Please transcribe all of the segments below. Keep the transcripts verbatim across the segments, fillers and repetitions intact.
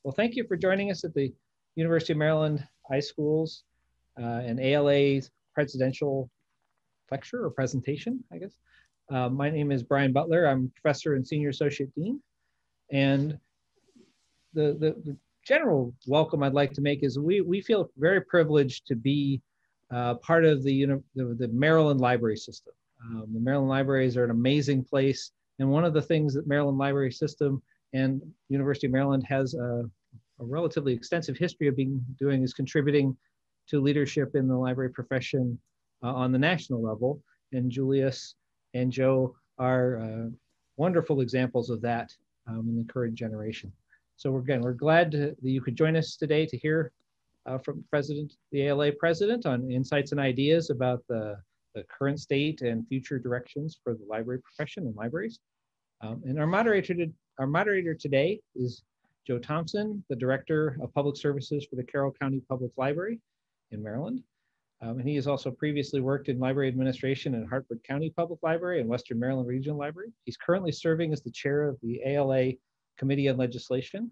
Well, thank you for joining us at the University of Maryland iSchools uh, and A L A's presidential lecture or presentation, I guess. Uh, my name is Brian Butler. I'm professor and senior associate dean. And the, the, the general welcome I'd like to make is we, we feel very privileged to be uh, part of the, the, the Maryland library system. Um, the Maryland libraries are an amazing place. And one of the things that Maryland library system and University of Maryland has a, a relatively extensive history of being doing is contributing to leadership in the library profession uh, on the national level. And Julius and Joe are uh, wonderful examples of that um, in the current generation. So we're, again, we're glad to, that you could join us today to hear uh, from President, the A L A president on insights and ideas about the, the current state and future directions for the library profession and libraries. Um, and our moderator, to, our moderator today is Joe Thompson, the Director of Public Services for the Carroll County Public Library in Maryland. Um, and he has also previously worked in library administration in Hartford County Public Library and Western Maryland Regional Library. He's currently serving as the chair of the A L A Committee on Legislation.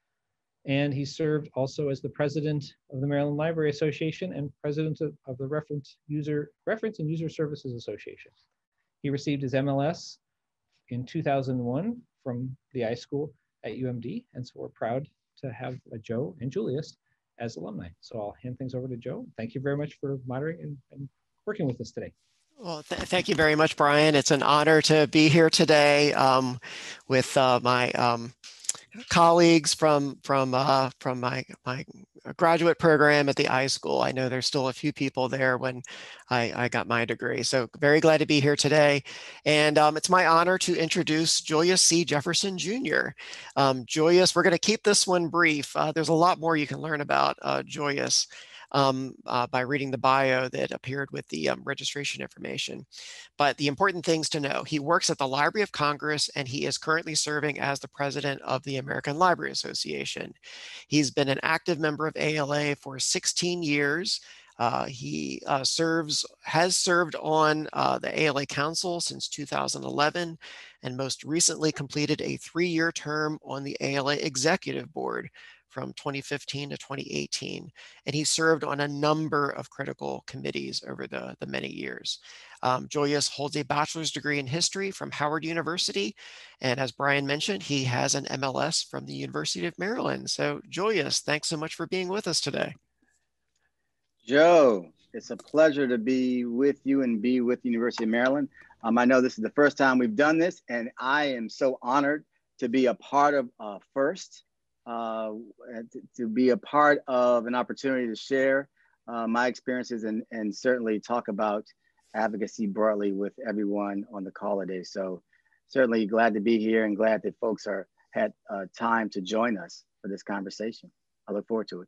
And he served also as the president of the Maryland Library Association and president of, of the Reference, User, Reference and User Services Association. He received his M L S in two thousand one from the iSchool at U M D. And so we're proud to have uh, Joe and Julius as alumni. So I'll hand things over to Joe. Thank you very much for moderating and, and working with us today. Well, th thank you very much, Brian. It's an honor to be here today um, with uh, my um, colleagues from from uh, from my my graduate program at the iSchool. I know there's still a few people there when I, I got my degree. So very glad to be here today. And um, it's my honor to introduce Julius C. Jefferson Junior Um, Julius, we're going to keep this one brief. Uh, there's a lot more you can learn about uh, Julius. Um, uh, by reading the bio that appeared with the um, registration information. But the important things to know, he works at the Library of Congress and he is currently serving as the president of the American Library Association. He's been an active member of A L A for sixteen years. Uh, he uh, serves, has served on uh, the A L A Council since two thousand eleven and most recently completed a three-year term on the A L A Executive Board from twenty fifteen to twenty eighteen. And he served on a number of critical committees over the, the many years. Um, Julius holds a bachelor's degree in history from Howard University. And as Brian mentioned, he has an M L S from the University of Maryland. So Julius, thanks so much for being with us today. Joe, it's a pleasure to be with you and be with the University of Maryland. Um, I know this is the first time we've done this, and I am so honored to be a part of uh, FIRST. Uh, to, to be a part of an opportunity to share uh, my experiences and, and certainly talk about advocacy broadly with everyone on the call today. So certainly glad to be here and glad that folks are had uh, time to join us for this conversation. I look forward to it.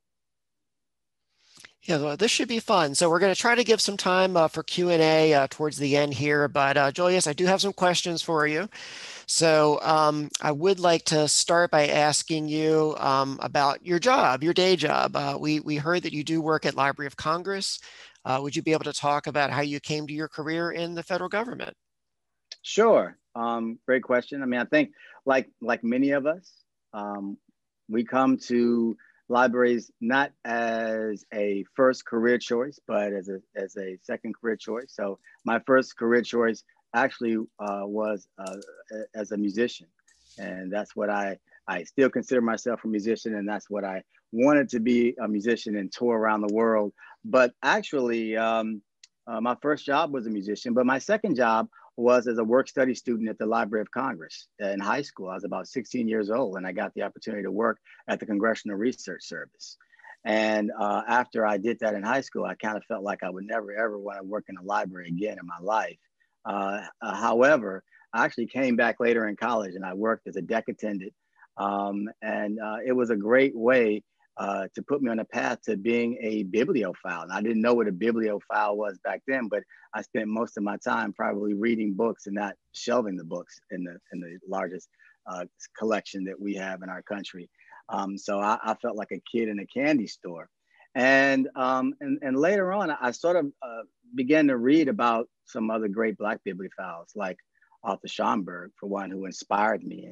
Yeah, well, this should be fun. So we're going to try to give some time uh, for Q and A uh, towards the end here. But uh, Julius, I do have some questions for you. So um, I would like to start by asking you um, about your job, your day job. Uh, we, we heard that you do work at Library of Congress. Uh, would you be able to talk about how you came to your career in the federal government? Sure. Um, great question. I mean, I think like, like many of us, um, we come to libraries not as a first career choice, but as a, as a second career choice. So my first career choice actually uh, was uh, as a musician. And that's what I, I still consider myself a musician, and that's what I wanted to be, a musician and tour around the world. But actually, um, uh, my first job was a musician, but my second job was as a work study student at the Library of Congress in high school. I was about sixteen years old, and I got the opportunity to work at the Congressional Research Service. And uh, after I did that in high school, I kind of felt like I would never, ever want to work in a library again in my life. Uh, uh, however, I actually came back later in college and I worked as a deck attendant. Um, and uh, it was a great way uh, to put me on a path to being a bibliophile. And I didn't know what a bibliophile was back then, but I spent most of my time probably reading books and not shelving the books in the, in the largest uh, collection that we have in our country. Um, so I, I felt like a kid in a candy store. And, um, and, and later on, I sort of uh, began to read about some other great Black bibliophiles, like Arthur Schomburg, for one, who inspired me. And,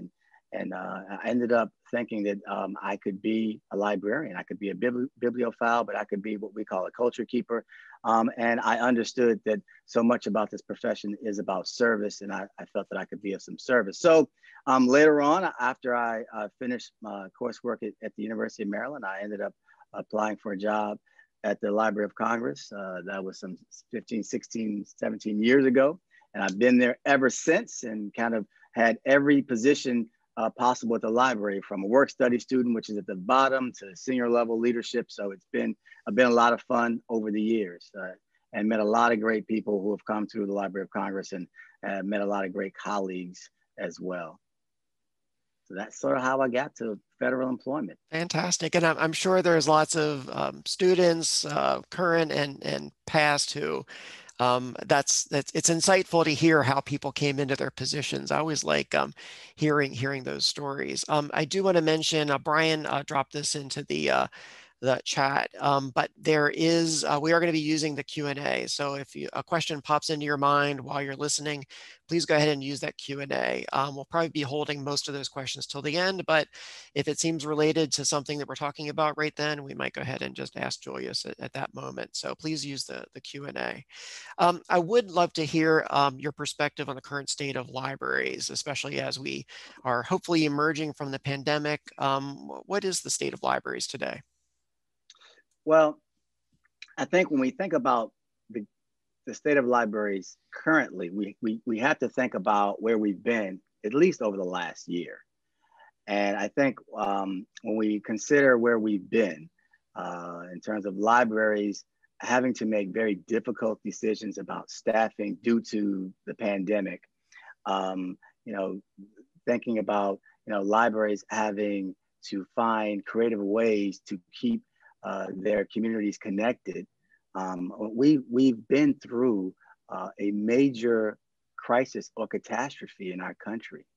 and uh, I ended up thinking that um, I could be a librarian. I could be a bibli bibliophile, but I could be what we call a culture keeper. Um, and I understood that so much about this profession is about service, and I, I felt that I could be of some service. So um, later on, after I uh, finished my coursework at, at the University of Maryland, I ended up applying for a job at the Library of Congress. Uh, that was some fifteen, sixteen, seventeen years ago. And I've been there ever since, and kind of had every position uh, possible at the library, from a work study student, which is at the bottom, to senior level leadership. So it's been, been a lot of fun over the years, uh, and met a lot of great people who have come through the Library of Congress, and uh, met a lot of great colleagues as well. So that's sort of how I got to federal employment. Fantastic. And I'm, I'm sure there's lots of um, students, uh, current and, and past, who Um, that's, that's, it's insightful to hear how people came into their positions. I always like um, hearing, hearing those stories. Um, I do want to mention, uh, Brian uh, dropped this into the, uh, the chat, um, but there is, uh, we are going to be using the Q and A. So if you, a question pops into your mind while you're listening, please go ahead and use that Q and A. Um, we'll probably be holding most of those questions till the end, but if it seems related to something that we're talking about right then, we might go ahead and just ask Julius at, at that moment. So please use the, the Q and A. Um, I would love to hear um, your perspective on the current state of libraries, especially as we are hopefully emerging from the pandemic. Um, what is the state of libraries today? Well, I think when we think about the, the state of libraries currently, we, we, we have to think about where we've been, at least over the last year. And I think um, when we consider where we've been uh, in terms of libraries having to make very difficult decisions about staffing due to the pandemic, um, you know, thinking about, you know, libraries having to find creative ways to keep uh, their communities connected. Um, we, we've been through uh, a major crisis or catastrophe in our country.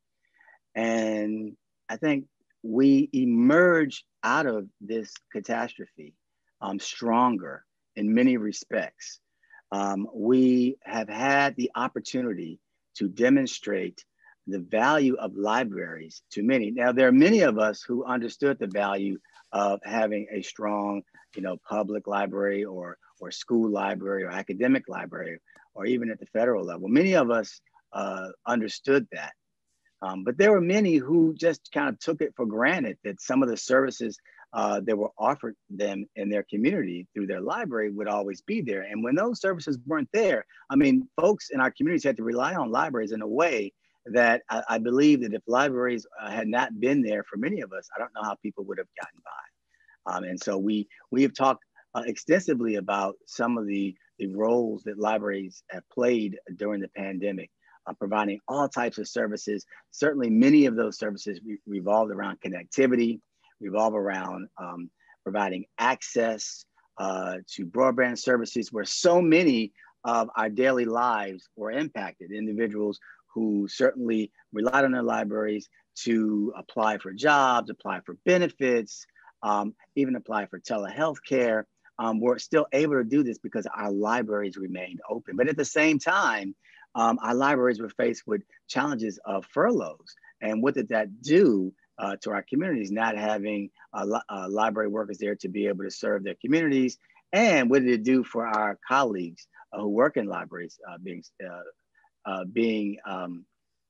And I think we emerge out of this catastrophe um, stronger in many respects. Um, we have had the opportunity to demonstrate the value of libraries to many. Now, there are many of us who understood the value of having a strong, you know, public library or, or school library or academic library, or even at the federal level. Many of us uh, understood that. Um, but there were many who just kind of took it for granted that some of the services uh, that were offered them in their community through their library would always be there. And when those services weren't there, I mean, folks in our communities had to rely on libraries in a way that I, I believe that if libraries uh, had not been there for many of us, I don't know how people would have gotten by. Um, and so we, we have talked uh, extensively about some of the, the roles that libraries have played during the pandemic. Uh, providing all types of services. Certainly many of those services re revolved around connectivity, revolve around um, providing access uh, to broadband services, where so many of our daily lives were impacted. Individuals who certainly relied on their libraries to apply for jobs, apply for benefits, um, even apply for telehealth care, um, were still able to do this because our libraries remained open. But at the same time, Um, our libraries were faced with challenges of furloughs. And what did that do uh, to our communities, not having uh, li uh, library workers there to be able to serve their communities? And what did it do for our colleagues uh, who work in libraries uh, being, uh, uh, being um,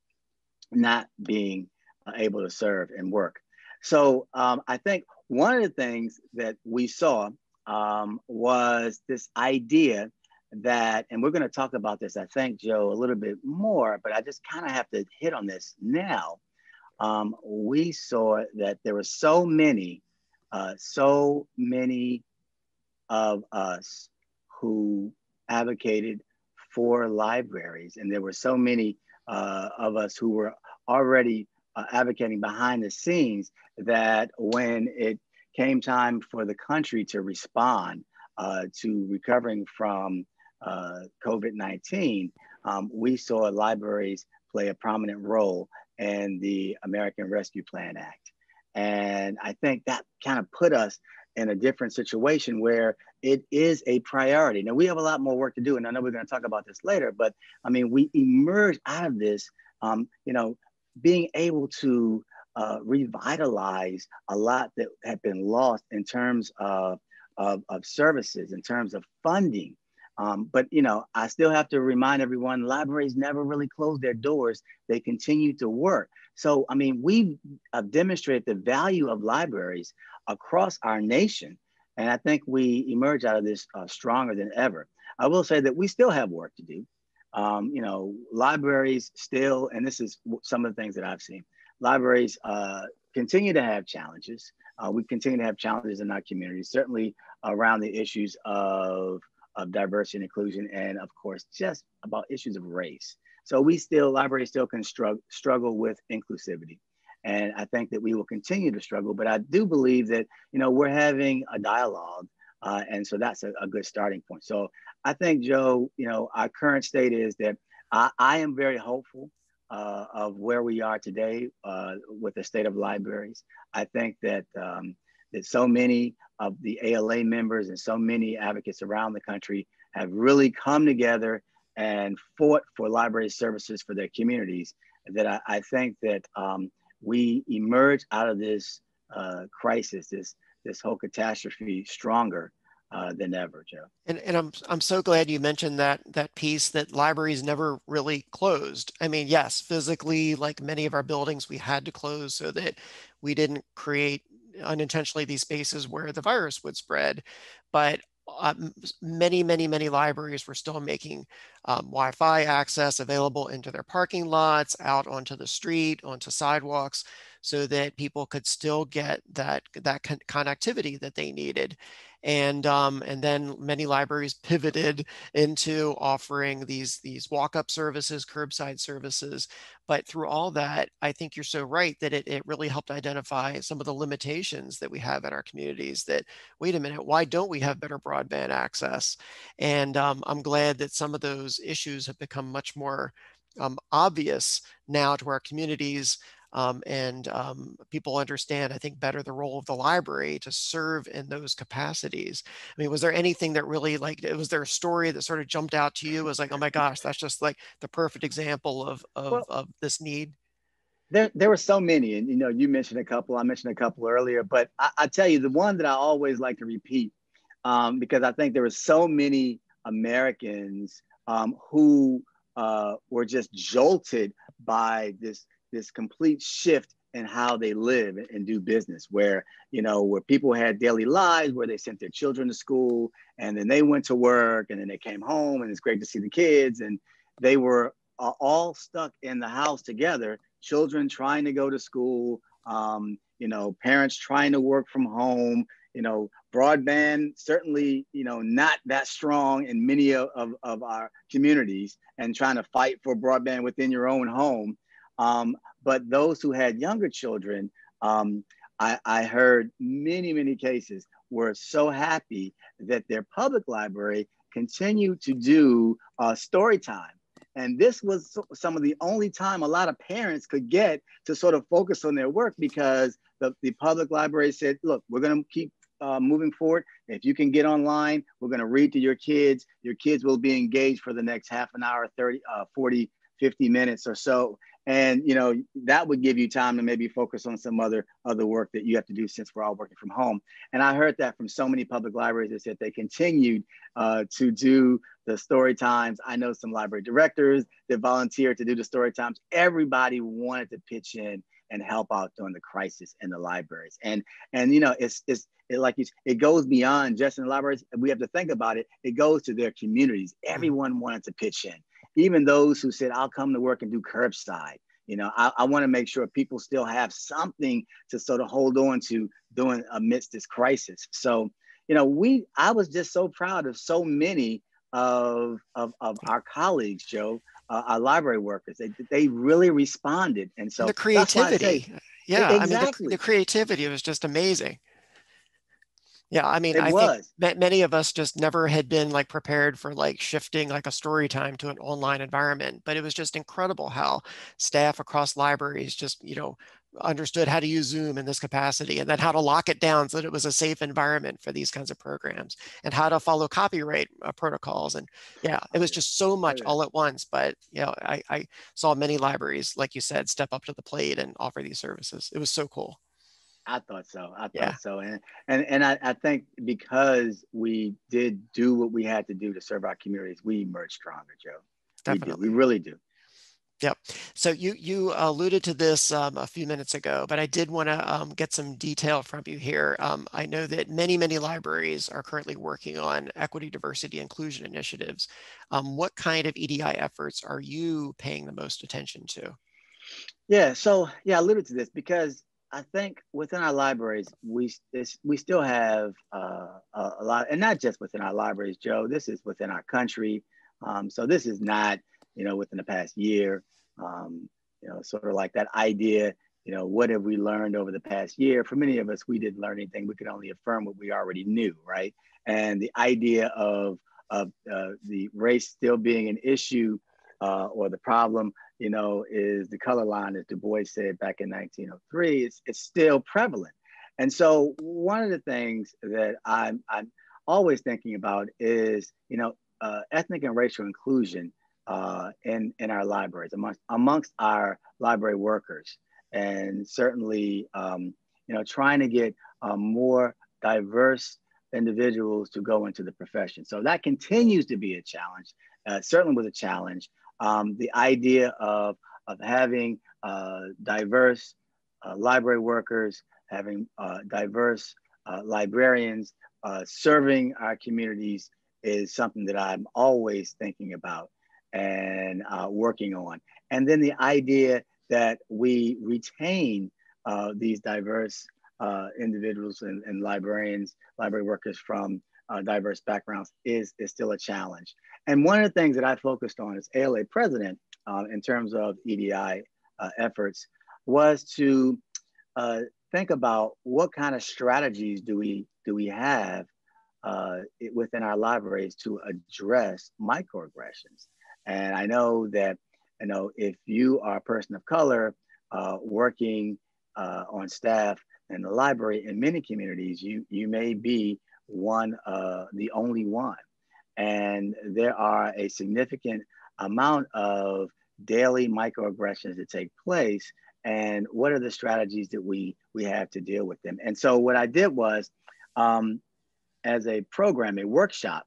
not being uh, able to serve and work? So um, I think one of the things that we saw um, was this idea that, and we're going to talk about this, I think, Joe, a little bit more, but I just kind of have to hit on this now. Um, we saw that there were so many, uh, so many of us who advocated for libraries, and there were so many uh, of us who were already uh, advocating behind the scenes, that when it came time for the country to respond uh, to recovering from Uh, COVID nineteen, um, we saw libraries play a prominent role in the American Rescue Plan Act. And I think that kind of put us in a different situation where it is a priority. Now, we have a lot more work to do, and I know we're going to talk about this later, but I mean, we emerged out of this, um, you know, being able to uh, revitalize a lot that had been lost in terms of, of, of services, in terms of funding. Um, but, you know, I still have to remind everyone, libraries never really closed their doors. They continue to work. So, I mean, we have demonstrated the value of libraries across our nation. And I think we emerge out of this uh, stronger than ever. I will say that we still have work to do. Um, you know, libraries still, and this is some of the things that I've seen, libraries uh, continue to have challenges. Uh, we continue to have challenges in our community, certainly around the issues of of diversity and inclusion, and of course, just about issues of race. So we still, libraries still can struggle, struggle with inclusivity. And I think that we will continue to struggle, but I do believe that, you know, we're having a dialogue. Uh, and so that's a, a good starting point. So I think, Joe, you know, our current state is that I, I am very hopeful uh, of where we are today uh, with the state of libraries. I think that um, that so many of the A L A members and so many advocates around the country have really come together and fought for library services for their communities, that I, I think that um, we emerge out of this uh, crisis, this, this whole catastrophe stronger uh, than ever, Joe. And, and I'm, I'm so glad you mentioned that, that piece that libraries never really closed. I mean, yes, physically, like many of our buildings, we had to close so that we didn't create unintentionally these spaces where the virus would spread. But um, many, many, many libraries were still making um, Wi-Fi access available into their parking lots, out onto the street, onto sidewalks, so that people could still get that, that con connectivity that they needed. And, um, and then many libraries pivoted into offering these, these walk-up services, curbside services. But through all that, I think you're so right that it, it really helped identify some of the limitations that we have in our communities, that, wait a minute, why don't we have better broadband access? And um, I'm glad that some of those issues have become much more um, obvious now to our communities. Um, and um, people understand, I think, better the role of the library to serve in those capacities. I mean, was there anything that really, like, was there a story that sort of jumped out to you as like, oh my gosh, that's just like the perfect example of, of, Well, of this need? There, there were so many, and you know, you mentioned a couple, I mentioned a couple earlier, but I, I tell you, the one that I always like to repeat, um, because I think there were so many Americans um, who uh, were just jolted by this, this complete shift in how they live and, and do business, where, you know, where people had daily lives, where they sent their children to school, and then they went to work, and then they came home, and it's great to see the kids, and they were uh, all stuck in the house together. Children trying to go to school, um, you know, parents trying to work from home, you know, broadband certainly, you know, not that strong in many of, of, of our communities, and trying to fight for broadband within your own home. Um, but those who had younger children, um, I, I heard many, many cases were so happy that their public library continued to do uh, story time. And this was some of the only time a lot of parents could get to sort of focus on their work, because the, the public library said, look, we're going to keep uh, moving forward. If you can get online, we're going to read to your kids. Your kids will be engaged for the next half an hour, thirty, uh, forty, fifty minutes or so. And, you know, that would give you time to maybe focus on some other other work that you have to do, since we're all working from home. And I heard that from so many public libraries that said they continued uh, to do the story times. I know some library directors that volunteered to do the story times. Everybody wanted to pitch in and help out during the crisis in the libraries. And, and you know, it's, it's it, like you, it goes beyond just in the libraries. We have to think about it. It goes to their communities. Everyone wanted to pitch in. Even those who said, I'll come to work and do curbside. You know, I, I want to make sure people still have something to sort of hold on to during amidst this crisis. So, you know, we, I was just so proud of so many of, of, of our colleagues, Joe, uh, our library workers. They, they really responded. And so And the that's why I creativity. say, Yeah, exactly. I mean, the, the creativity was just amazing. Yeah, I mean, It I think was. many of us just never had been like prepared for like shifting like a story time to an online environment, but it was just incredible how staff across libraries just, you know, understood how to use Zoom in this capacity, and then how to lock it down so that it was a safe environment for these kinds of programs, and how to follow copyright uh, protocols. And yeah, it was just so much all at once. But you know, I, I saw many libraries, like you said, step up to the plate and offer these services. It was so cool. I thought so. I thought yeah. so. And and and I, I think because we did do what we had to do to serve our communities, we emerged stronger, Joe. Definitely. We do. We really do. Yep. So you you alluded to this um, a few minutes ago, but I did want to um, get some detail from you here. Um, I know that many, many libraries are currently working on equity, diversity, inclusion initiatives. Um, what kind of E D I efforts are you paying the most attention to? Yeah. So yeah, I alluded to this because I think within our libraries, we we still have uh, a, a lot, and not just within our libraries, Joe. This is within our country. Um, so this is not, you know, within the past year, um, you know, sort of like that idea, you know, what have we learned over the past year? For many of us, we didn't learn anything. We could only affirm what we already knew, right? And the idea of, of uh, the race still being an issue uh, or the problem, you know, is the color line, as Du Bois said back in nineteen oh three, it's, it's still prevalent. And so one of the things that I'm, I'm always thinking about is, you know, uh, ethnic and racial inclusion uh, in, in our libraries, amongst, amongst our library workers. And certainly, um, you know, trying to get uh, more diverse individuals to go into the profession. So that continues to be a challenge, uh, certainly was a challenge. Um, the idea of, of having uh, diverse uh, library workers, having uh, diverse uh, librarians uh, serving our communities is something that I'm always thinking about and uh, working on. And then the idea that we retain uh, these diverse uh, individuals and, and librarians, library workers from uh, diverse backgrounds is, is still a challenge. And one of the things that I focused on as A L A president uh, in terms of E D I uh, efforts was to uh, think about what kind of strategies do we, do we have uh, within our libraries to address microaggressions. And I know that, you know, if you are a person of color uh, working uh, on staff in the library in many communities, you, you may be one, uh, the only one. And there are a significant amount of daily microaggressions that take place. And what are the strategies that we, we have to deal with them? And so what I did was, um, as a program, a workshop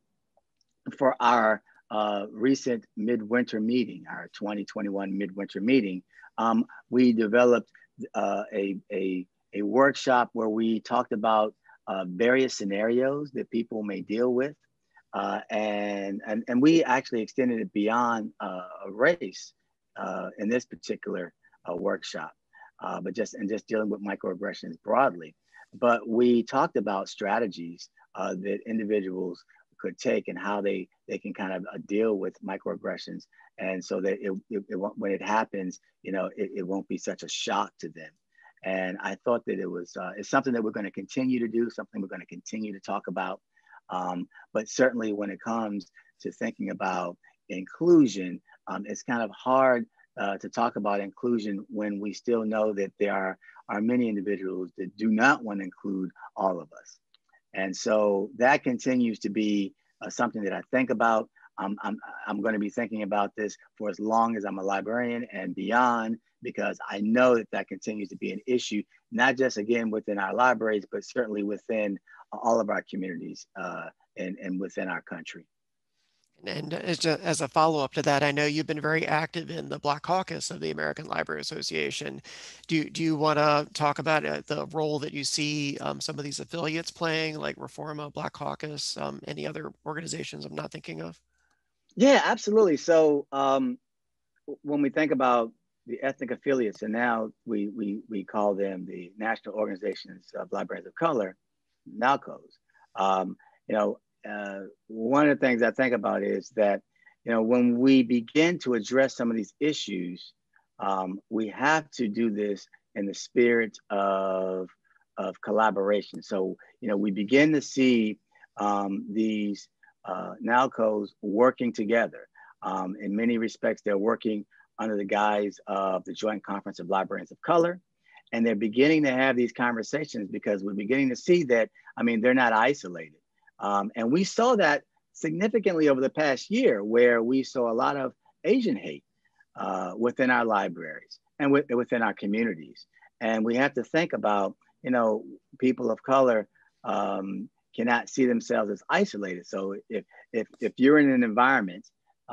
for our uh, recent midwinter meeting, our twenty twenty-one midwinter meeting, um, we developed uh, a, a, a workshop where we talked about uh, various scenarios that people may deal with. Uh, and, and, and we actually extended it beyond uh, race uh, in this particular uh, workshop, uh, but just, and just dealing with microaggressions broadly. But we talked about strategies uh, that individuals could take and how they, they can kind of uh, deal with microaggressions. And so that it, it, it won't, when it happens, you know, it, it won't be such a shock to them. And I thought that it was, uh, it's something that we're going to continue to do, something we're going to continue to talk about. Um, but certainly when it comes to thinking about inclusion, um, it's kind of hard uh, to talk about inclusion when we still know that there are, are many individuals that do not want to include all of us. And so that continues to be uh, something that I think about. Um, I'm, I'm going to be thinking about this for as long as I'm a librarian and beyond, because I know that that continues to be an issue, not just again within our libraries, but certainly within all of our communities uh, and, and within our country. And as a, as a follow-up to that, I know you've been very active in the Black Caucus of the American Library Association. Do, do you want to talk about uh, the role that you see um, some of these affiliates playing, like Reforma, Black Caucus, um, any other organizations I'm not thinking of? Yeah, absolutely. So um, when we think about the ethnic affiliates, and now we, we, we call them the National Organizations of Librarians of Color, NALCOs, um, you know, Uh, one of the things I think about is that, you know, when we begin to address some of these issues, um, we have to do this in the spirit of, of collaboration. So, you know, we begin to see um, these uh, NALCOs working together. Um, in many respects, they're working under the guise of the Joint Conference of Librarians of Color. And they're beginning to have these conversations because we're beginning to see that, I mean, they're not isolated. Um, and we saw that significantly over the past year, where we saw a lot of Asian hate uh, within our libraries and with, within our communities. And we have to think about, you know, people of color um, cannot see themselves as isolated. So if, if, if you're in an environment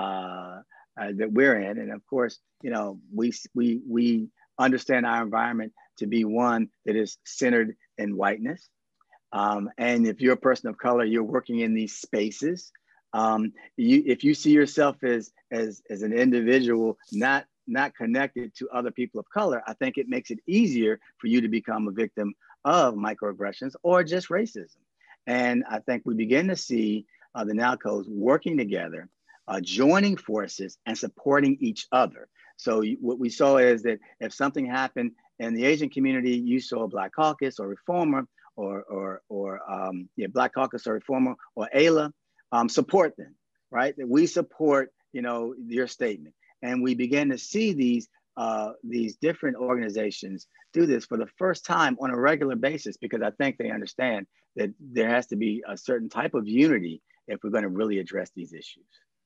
uh, uh, that we're in, and of course, you know, we, we, we understand our environment to be one that is centered in whiteness. Um, and if you're a person of color, you're working in these spaces. Um, you, if you see yourself as, as, as an individual, not, not connected to other people of color, I think it makes it easier for you to become a victim of microaggressions or just racism. And I think we begin to see uh, the NALCOs working together, uh, joining forces and supporting each other. So you, what we saw is that if something happened in the Asian community, you saw a Black Caucus or Reformer or, or, or um, yeah, Black Caucus or Reformer or A L A, um, support them, right? That we support, you know, your statement. And we begin to see these, uh, these different organizations do this for the first time on a regular basis, because I think they understand that there has to be a certain type of unity if we're going to really address these issues.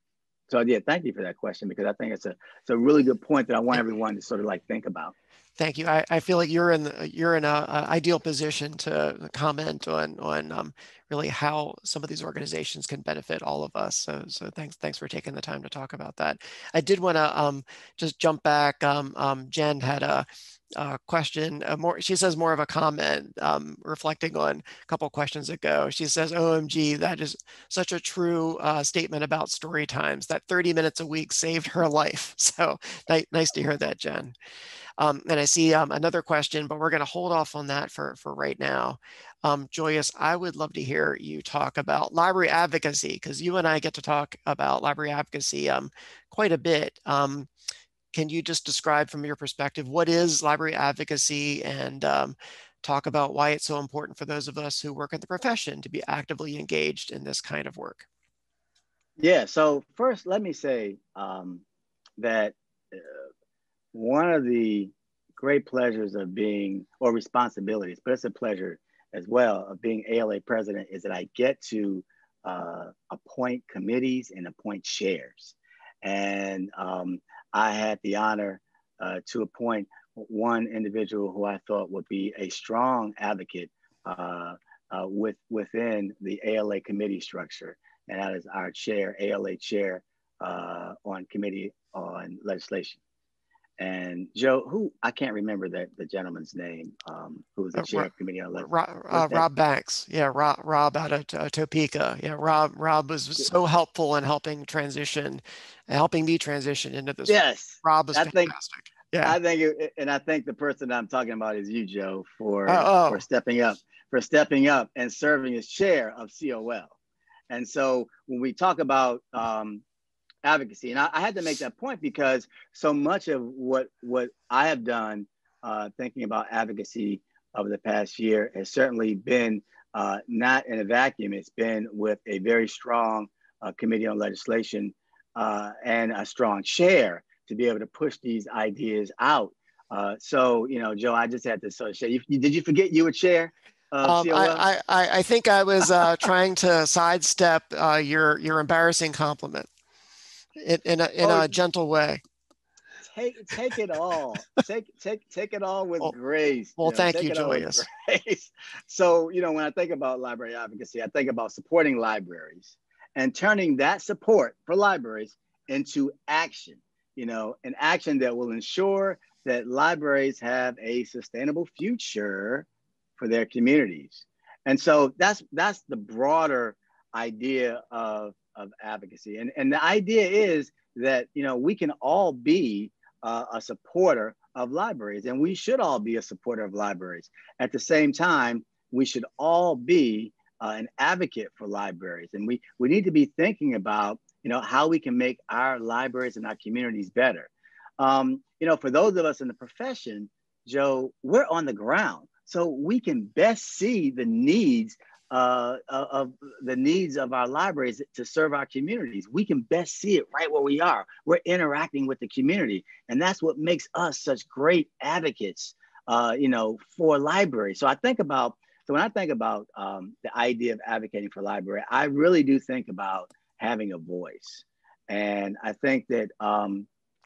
So yeah, thank you for that question, because I think it's a, it's a really good point that I want everyone to sort of like think about. Thank you. I, I feel like you're in the, you're in a, a ideal position to comment on on um, really how some of these organizations can benefit all of us. So so thanks thanks for taking the time to talk about that. I did want to um, just jump back. Um, um, Jen had a, a question. A more she says more of a comment, um, reflecting on a couple of questions ago. She says, "O M G, that is such a true uh, statement about story times. That thirty minutes a week saved her life." So nice, nice to hear that, Jen. Um, and I see um, another question, but we're going to hold off on that for, for right now. Um, Julius, I would love to hear you talk about library advocacy, because you and I get to talk about library advocacy um, quite a bit. Um, can you just describe from your perspective, what is library advocacy, and um, talk about why it's so important for those of us who work in the profession to be actively engaged in this kind of work? Yeah, so first, let me say um, that uh, one of the great pleasures of being, or responsibilities, but it's a pleasure as well, of being A L A president, is that I get to uh, appoint committees and appoint chairs. And um, I had the honor uh, to appoint one individual who I thought would be a strong advocate uh, uh, with, within the A L A committee structure. And that is our chair, A L A chair uh, on Committee on Legislation. And Joe, who, I can't remember that the gentleman's name, um, who was the Uh, chair Rob, of Committee on Legislation. Rob, uh, Rob Banks. Yeah, Rob, Rob out of uh, Topeka. Yeah, Rob, Rob was so helpful in helping transition, helping me transition into this. Yes. Rob was I think, fantastic. Yeah. I think, it, and I think the person I'm talking about is you, Joe, for, oh, oh. for stepping up, for stepping up and serving as chair of C O L. And so when we talk about um, advocacy, and I, I had to make that point because so much of what, what I have done uh, thinking about advocacy over the past year has certainly been uh, not in a vacuum. It's been with a very strong uh, Committee on Legislation uh, and a strong chair to be able to push these ideas out. Uh, so, you know, Joe, I just had to sort of say, you, did you forget you were chair? Um, I, I, I think I was uh, trying to sidestep uh, your your embarrassing compliment in, in a in oh, a gentle way. Take take it all. Take take take it all with well, grace. Well, you know, thank take you, it all with Julius. grace. So, you know, when I think about library advocacy, I think about supporting libraries and turning that support for libraries into action. You know, an action that will ensure that libraries have a sustainable future for their communities. And so that's that's the broader idea of, of advocacy. And, and the idea is that, you know, we can all be uh, a supporter of libraries, and we should all be a supporter of libraries. At the same time, we should all be uh, an advocate for libraries. And we, we need to be thinking about, you know, how we can make our libraries and our communities better. Um, you know, for those of us in the profession, Joe, we're on the ground. So we can best see the needs uh, of the needs of our libraries to serve our communities. We can best see it right where we are. We're interacting with the community. And that's what makes us such great advocates uh, you know, for libraries. So I think about, so when I think about um, the idea of advocating for library, I really do think about having a voice. And I think that um,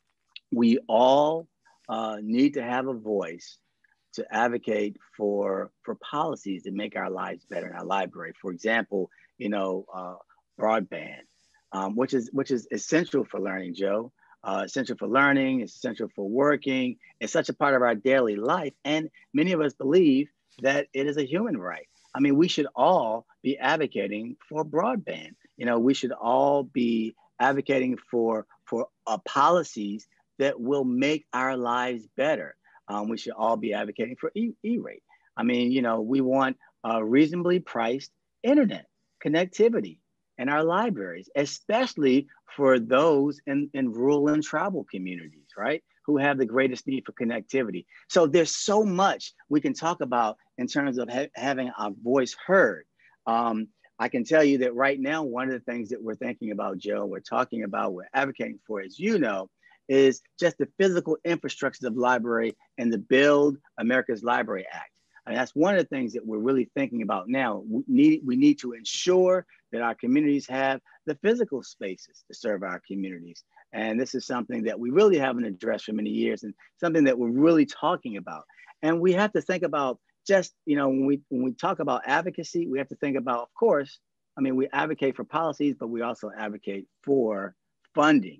we all uh, need to have a voice to advocate for for policies that make our lives better in our library. For example, you know, uh, broadband, um, which is which is essential for learning, Joe. Uh, essential for learning, it's essential for working. It's such a part of our daily life, and many of us believe that it is a human right. I mean, we should all be advocating for broadband. You know, we should all be advocating for for uh, policies that will make our lives better. Um, we should all be advocating for E- E-rate. I mean, you know, we want uh, reasonably priced internet connectivity in our libraries, especially for those in, in rural and tribal communities, right? Who have the greatest need for connectivity. So there's so much we can talk about in terms of ha- having our voice heard. Um, I can tell you that right now, one of the things that we're thinking about, Joe, we're talking about, we're advocating for, as you know, is just the physical infrastructure of library and the Build America's Library Act. And that's one of the things that we're really thinking about now. We need, we need to ensure that our communities have the physical spaces to serve our communities. And this is something that we really haven't addressed for many years and something that we're really talking about. And we have to think about just, you know, when we, when we talk about advocacy, we have to think about, of course, I mean, we advocate for policies, but we also advocate for funding.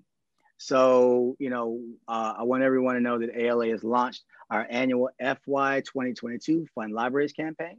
So, you know, uh, I want everyone to know that A L A has launched our annual F Y twenty twenty-two Fund Libraries campaign.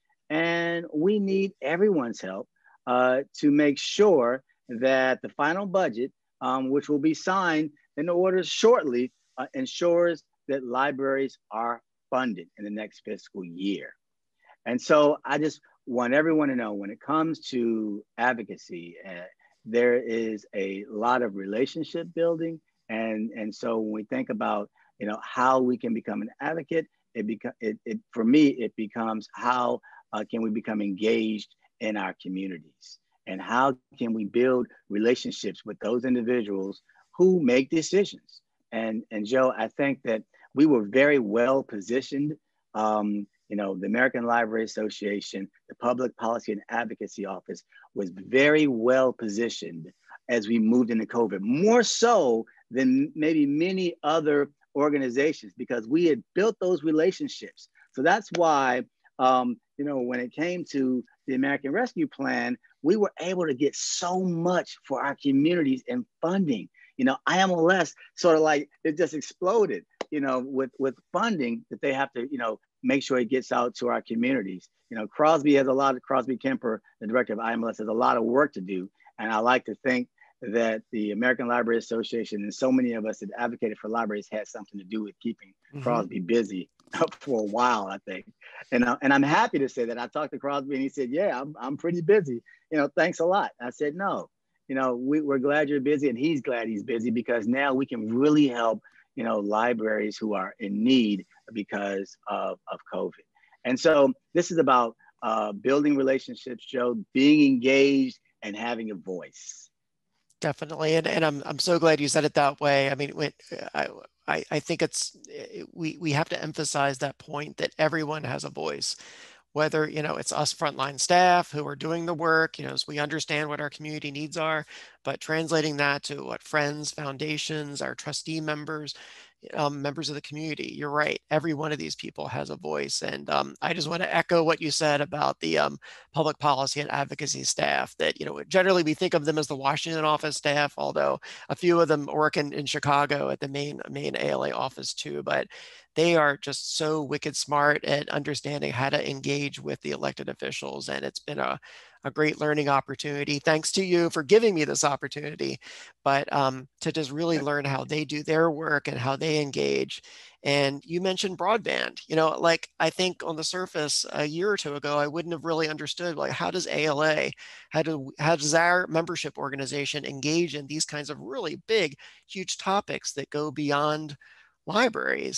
And we need everyone's help uh, to make sure that the final budget, um, which will be signed in order shortly, uh, ensures that libraries are funded in the next fiscal year. And so I just want everyone to know when it comes to advocacy, uh, there is a lot of relationship building. And, and so when we think about, you know, how we can become an advocate, it, beca- it, it for me, it becomes how uh, can we become engaged in our communities? And how can we build relationships with those individuals who make decisions? And, and Joe, I think that we were very well positioned. Um, you know, the American Library Association, the Public Policy and Advocacy Office was very well positioned as we moved into COVID, more so than maybe many other organizations, because we had built those relationships. So that's why, um, you know, when it came to the American Rescue Plan, we were able to get so much for our communities in funding. You know, I M L S sort of like, it just exploded, you know, with, with funding that they have to, you know, make sure it gets out to our communities. You know, Crosby has a lot of, Crosby Kemper, the director of I M L S, has a lot of work to do. And I like to think that the American Library Association and so many of us that advocated for libraries had something to do with keeping mm-hmm. Crosby busy for a while, I think. And, uh, and I'm happy to say that I talked to Crosby and he said, yeah, I'm, I'm pretty busy. You know, thanks a lot. I said, no, you know, we, we're glad you're busy, and he's glad he's busy, because now we can really help, you know, libraries who are in need because of, of COVID. And so this is about uh, building relationships, Joe, being engaged and having a voice. Definitely. And, and I'm, I'm so glad you said it that way. I mean, when, I, I, I think it's, we, we have to emphasize that point that everyone has a voice. Whether, you know, it's us frontline staff who are doing the work, you know, as we understand what our community needs are, but translating that to what friends, foundations, our trustee members, um, members of the community. You're right. Every one of these people has a voice. And um, I just want to echo what you said about the um, public policy and advocacy staff, that, you know, generally we think of them as the Washington office staff, although a few of them work in, in Chicago at the main, main A L A office too. But they are just so wicked smart at understanding how to engage with the elected officials. And it's been a, a great learning opportunity. Thanks to you for giving me this opportunity, but um, to just really learn how they do their work and how they engage. And you mentioned broadband, you know, like I think on the surface a year or two ago, I wouldn't have really understood, like, how does A L A, how, do, how does our membership organization engage in these kinds of really big, huge topics that go beyond libraries?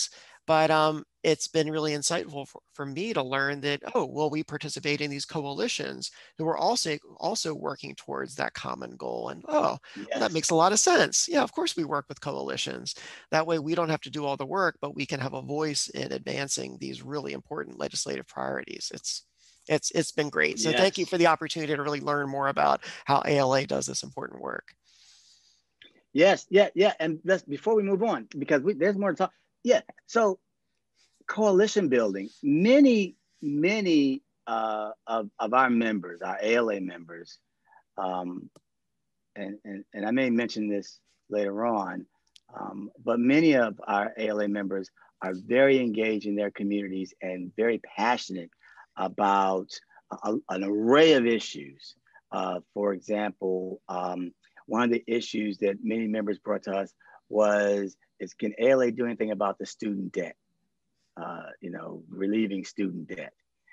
But um, it's been really insightful for, for me to learn that, oh, well, we participate in these coalitions who are also, also working towards that common goal. And oh, well, that Yes. makes a lot of sense. Yeah, of course we work with coalitions. That way we don't have to do all the work, but we can have a voice in advancing these really important legislative priorities. It's It's, it's been great. So thank you Yes. for the opportunity to really learn more about how A L A does this important work. Yes, yeah, yeah. And let's, before we move on, because we, there's more to talk. Yeah, so coalition building, many, many uh, of, of our members, our A L A members, um, and, and, and I may mention this later on, um, but many of our A L A members are very engaged in their communities and very passionate about a, an array of issues. Uh, for example, um, one of the issues that many members brought to us was, is can A L A do anything about the student debt? Uh, you know, relieving student debt.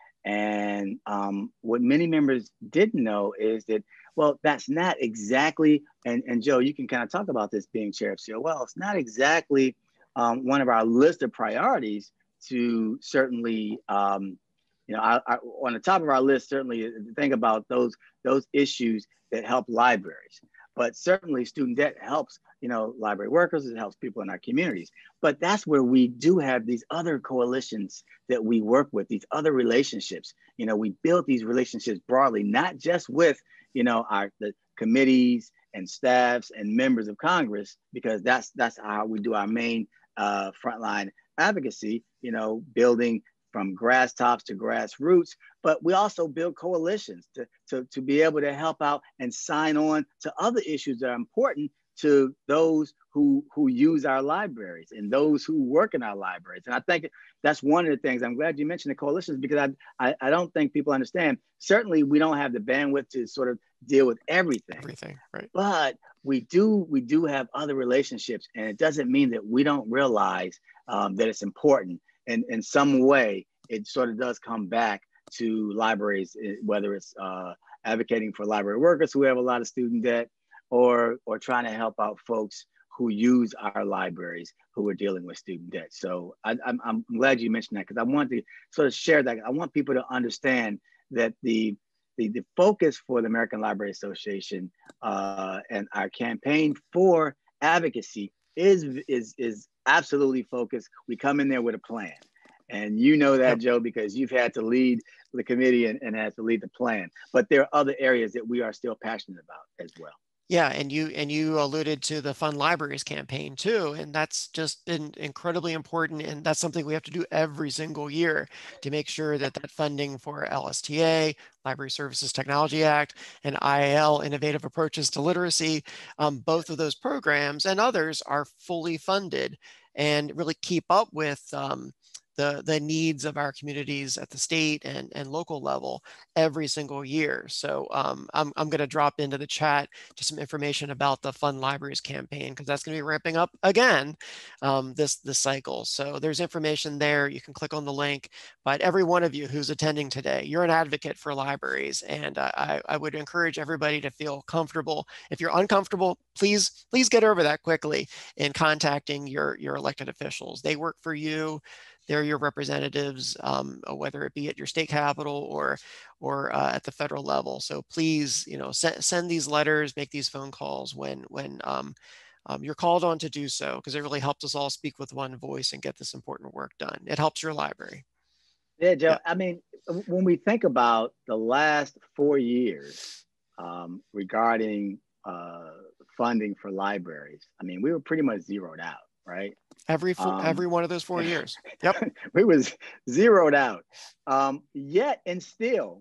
And um, what many members didn't know is that, well, that's not exactly, and, and Joe, you can kind of talk about this being chair of C O L, it's not exactly um, one of our list of priorities to certainly, um, you know, I, I, on the top of our list, certainly think about those, those issues that help libraries. But certainly student debt helps, you know, library workers, it helps people in our communities. But that's where we do have these other coalitions that we work with, these other relationships. You know, we build these relationships broadly, not just with, you know, our the committees and staffs and members of Congress, because that's that's how we do our main uh, frontline advocacy, you know, building from grass tops to grassroots, but we also build coalitions to, to, to be able to help out and sign on to other issues that are important to those who, who use our libraries and those who work in our libraries. And I think that's one of the things, I'm glad you mentioned the coalitions, because I, I, I don't think people understand. Certainly we don't have the bandwidth to sort of deal with everything, Everything, right. But we do, we do have other relationships, and it doesn't mean that we don't realize um, that it's important. And in some way, it sort of does come back to libraries, whether it's uh, advocating for library workers who have a lot of student debt, or, or trying to help out folks who use our libraries who are dealing with student debt. So I, I'm, I'm glad you mentioned that, because I want to sort of share that. I want people to understand that the, the, the focus for the American Library Association uh, and our campaign for advocacy is, is, is absolutely focused. We come in there with a plan. And you know that, yep. Joe, because you've had to lead the committee and, and had to lead the plan. But there are other areas that we are still passionate about as well. Yeah, and you and you alluded to the Fund Libraries campaign too, and that's just been incredibly important, and that's something we have to do every single year to make sure that that funding for L S T A, Library Services Technology Act, and I A L, Innovative Approaches to Literacy, um, both of those programs and others are fully funded and really keep up with um, the, the needs of our communities at the state and, and local level every single year. So um, I'm, I'm going to drop into the chat just some information about the Fund Libraries campaign, because that's going to be ramping up again um, this, this cycle. So there's information there. You can click on the link. But every one of you who's attending today, you're an advocate for libraries. And I, I would encourage everybody to feel comfortable. If you're uncomfortable, please, please get over that quickly in contacting your, your elected officials. They work for you. They're your representatives, um, whether it be at your state capitol or, or uh, at the federal level. So please, you know, send, send these letters, make these phone calls when, when um, um, you're called on to do so, because it really helps us all speak with one voice and get this important work done. It helps your library. Yeah, Joe, Yeah. I mean, when we think about the last four years um, regarding uh, funding for libraries, I mean, we were pretty much zeroed out, right? Every four, Um, every one of those four years. Yep. We was zeroed out. Um, yet and still,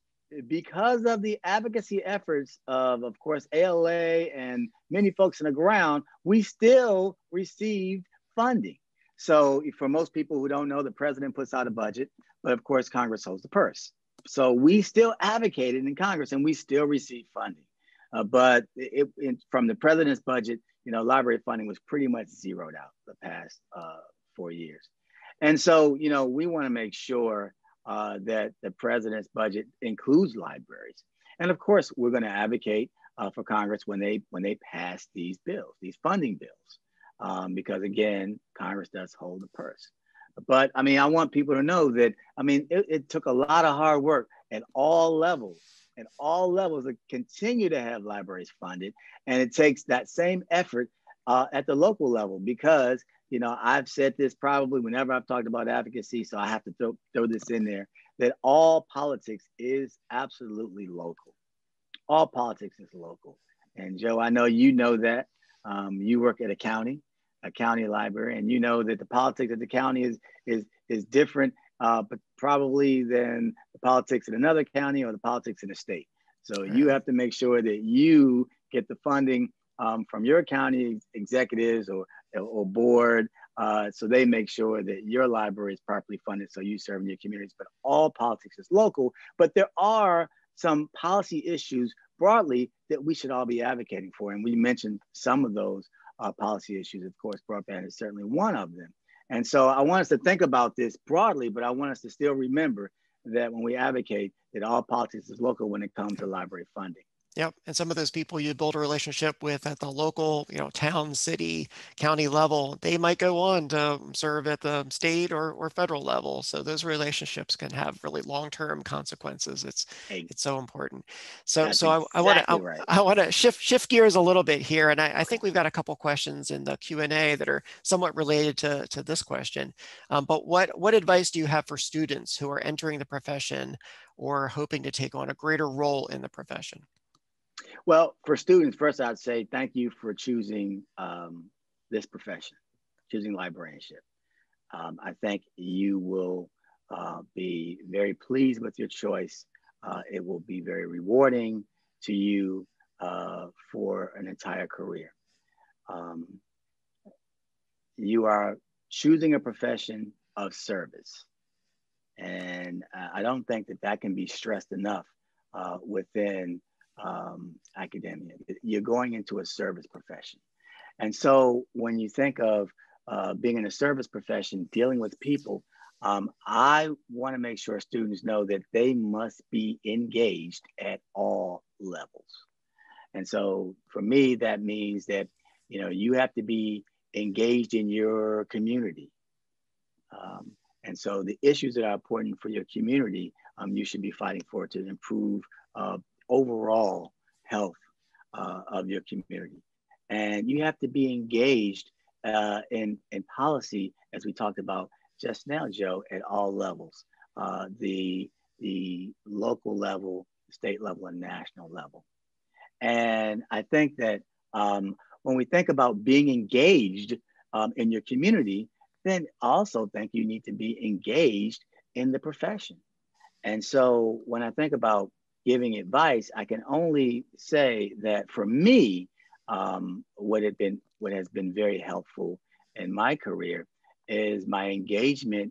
because of the advocacy efforts of, of course, A L A and many folks on the ground, we still received funding. So for most people who don't know, the president puts out a budget, but of course, Congress holds the purse. So we still advocated in Congress and we still received funding. Uh, but it, it, from the president's budget, you know, library funding was pretty much zeroed out the past uh, four years. And so, you know, we want to make sure uh, that the president's budget includes libraries. And of course, we're going to advocate uh, for Congress when they when they pass these bills, these funding bills, um, because again, Congress does hold the purse. But I mean, I want people to know that, I mean, it, it took a lot of hard work at all levels, at all levels to continue to have libraries funded. And it takes that same effort uh, at the local level, because, you know, I've said this probably whenever I've talked about advocacy, so I have to throw, throw this in there, that all politics is absolutely local. All politics is local. And Joe, I know you know that. Um, you work at a county, a county library, and you know that the politics of the county is is is different, uh, but probably than the politics in another county or the politics in a state. So you have to make sure that you get the funding um, from your county executives or or board, uh, so they make sure that your library is properly funded, so you serve in your communities. But all politics is local. But there are some policy issues broadly that we should all be advocating for. And we mentioned some of those uh, policy issues. Of course, broadband is certainly one of them. And so I want us to think about this broadly, but I want us to still remember that when we advocate, that all politics is local when it comes to library funding. Yep. And some of those people you build a relationship with at the local, you know, town, city, county level, they might go on to serve at the state or, or federal level. So those relationships can have really long-term consequences. It's Hey, it's so important. So that's so I, I want to exactly right. I, I want to shift shift gears a little bit here, and I, I think we've got a couple questions in the Q and A that are somewhat related to to this question. Um, but what what advice do you have for students who are entering the profession or hoping to take on a greater role in the profession? Well, for students, first I'd say thank you for choosing um, this profession, choosing librarianship. Um, I think you will uh, be very pleased with your choice. Uh, it will be very rewarding to you uh, for an entire career. Um, you are choosing a profession of service. And I don't think that that can be stressed enough uh, within um, academia. You're going into a service profession. And so when you think of uh, being in a service profession, dealing with people, um, I want to make sure students know that they must be engaged at all levels. And so for me, that means that, you know, you have to be engaged in your community. Um, and so the issues that are important for your community, um, you should be fighting for to improve uh, overall health uh, of your community. And you have to be engaged uh, in, in policy, as we talked about just now, Joe, at all levels, uh, the, the local level, state level, and national level. And I think that um, when we think about being engaged um, in your community, then I also think you need to be engaged in the profession. And so when I think about giving advice, I can only say that for me, um, what, had been, what has been very helpful in my career is my engagement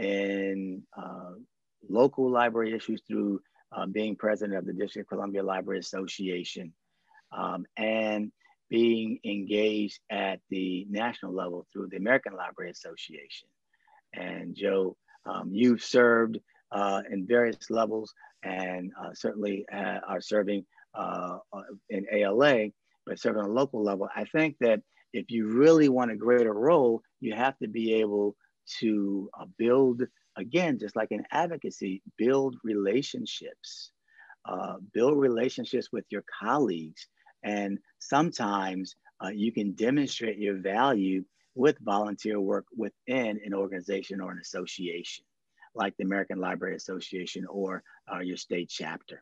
in uh, local library issues through uh, being president of the District of Columbia Library Association, um, and being engaged at the national level through the American Library Association. And Joe, um, you've served uh, in various levels, and uh, certainly uh, are serving uh, in A L A, but serving on a local level. I think that if you really want a greater role, you have to be able to uh, build, again, just like in advocacy, build relationships, uh, build relationships with your colleagues. And sometimes uh, you can demonstrate your value with volunteer work within an organization or an association, like the American Library Association or uh, your state chapter.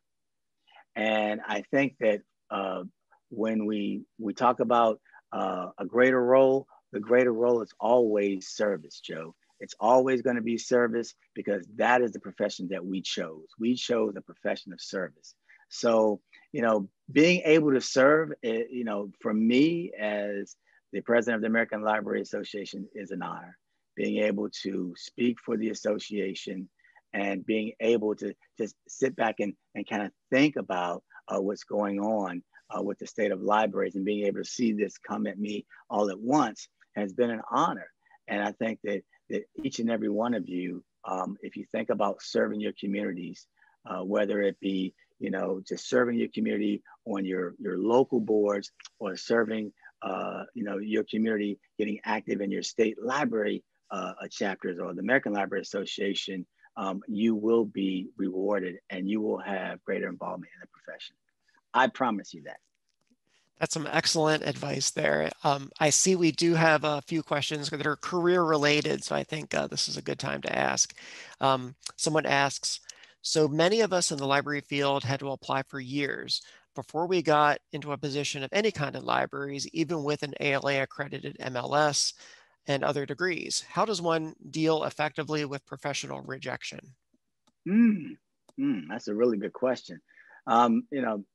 And I think that uh, when we, we talk about uh, a greater role, the greater role is always service, Joe. It's always going to be service, because that is the profession that we chose. We chose the profession of service. So, you know, being able to serve, you know, for me as the president of the American Library Association is an honor. Being able to speak for the association and being able to just sit back and, and kind of think about uh, what's going on uh, with the state of libraries, and being able to see this come at me all at once has been an honor. And I think that, that each and every one of you, um, if you think about serving your communities, uh, whether it be, you know, just serving your community on your, your local boards, or serving, uh, you know, your community, getting active in your state library uh, chapters or the American Library Association, um, you will be rewarded and you will have greater involvement in the profession. I promise you that. That's some excellent advice there. Um, I see we do have a few questions that are career related, so I think uh, this is a good time to ask. Um, someone asks, so many of us in the library field had to apply for years before we got into a position of any kind of libraries, even with an A L A accredited M L S and other degrees. How does one deal effectively with professional rejection? Mm, mm, that's a really good question. Um, you know,